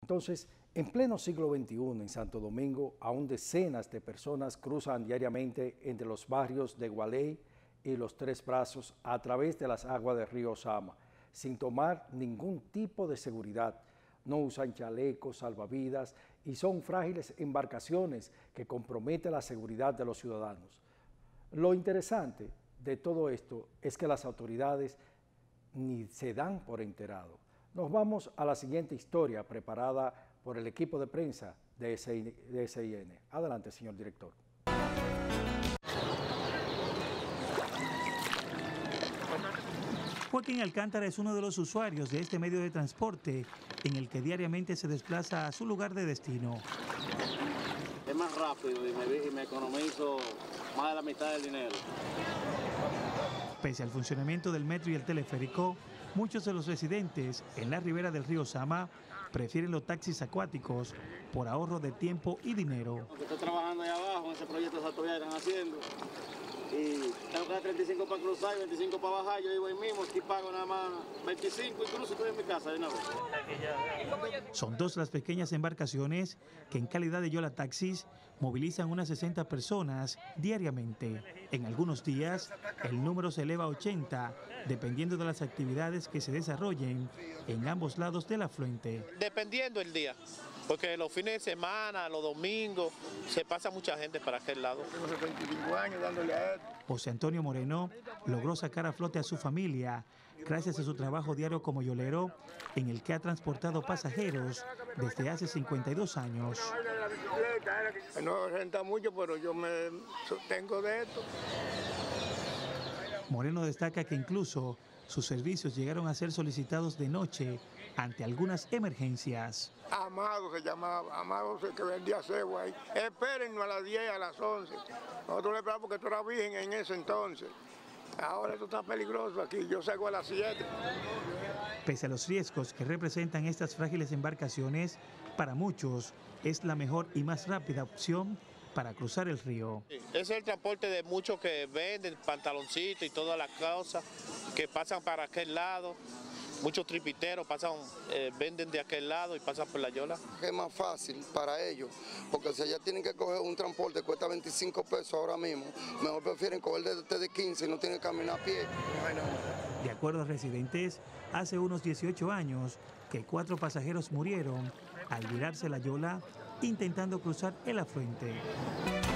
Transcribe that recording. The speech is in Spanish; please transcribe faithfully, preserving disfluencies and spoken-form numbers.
Entonces, en pleno siglo veintiuno en Santo Domingo, aún decenas de personas cruzan diariamente entre los barrios de Gualey y Los Tres Brazos a través de las aguas del río Sama, sin tomar ningún tipo de seguridad. No usan chalecos, salvavidas y son frágiles embarcaciones que comprometen la seguridad de los ciudadanos. Lo interesante de todo esto es que las autoridades ni se dan por enterado. Nos vamos a la siguiente historia preparada por el equipo de prensa de S I N. Adelante, señor director. Joaquín Alcántara es uno de los usuarios de este medio de transporte en el que diariamente se desplaza a su lugar de destino. Es más rápido y me, y me economizo más de la mitad del dinero. Pese al funcionamiento del metro y el teleférico, muchos de los residentes en la ribera del río Sama prefieren los taxis acuáticos por ahorro de tiempo y dinero. Porque estoy trabajando allá abajo en ese proyecto que todavía están haciendo y tengo que dar treinta y cinco para cruzar y veinticinco para bajar. Yo vivo ahí mismo, aquí pago nada más veinticinco y cruzo, estoy en mi casa de una vez. Son dos las pequeñas embarcaciones que en calidad de Yola Taxis movilizan unas sesenta personas diariamente. En algunos días el número se eleva a ochenta, dependiendo de las actividades que se desarrollen en ambos lados del afluente. Dependiendo el día, porque los fines de semana, los domingos, se pasa mucha gente para aquel lado. Tengo setenta y cinco años dándole a él. José Antonio Moreno logró sacar a flote a su familia gracias a su trabajo diario como yolero, en el que ha transportado pasajeros desde hace cincuenta y dos años. No renta mucho, pero yo me sostengo de esto. Moreno destaca que incluso sus servicios llegaron a ser solicitados de noche ante algunas emergencias. Amado se llamaba, Amado el que vendía cebo ahí. Espérennos a las diez, a las once. Nosotros le esperamos porque esto era virgen en ese entonces. Ahora esto está peligroso aquí, yo salgo a las siete. Pese a los riesgos que representan estas frágiles embarcaciones, para muchos es la mejor y más rápida opción para cruzar el río. Ese es el transporte de muchos que venden pantaloncitos y todas las cosas que pasan para aquel lado. Muchos tripiteros pasan, eh, venden de aquel lado y pasan por la Yola. Es más fácil para ellos, porque si allá tienen que coger un transporte que cuesta veinticinco pesos ahora mismo, mejor prefieren coger desde de quince y no tienen que caminar a pie. De acuerdo a residentes, hace unos dieciocho años que cuatro pasajeros murieron al virarse la Yola intentando cruzar el afluente.